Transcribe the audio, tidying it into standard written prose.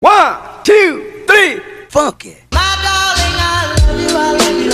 1, 2, 3, funky. My darling, I love you, I love you.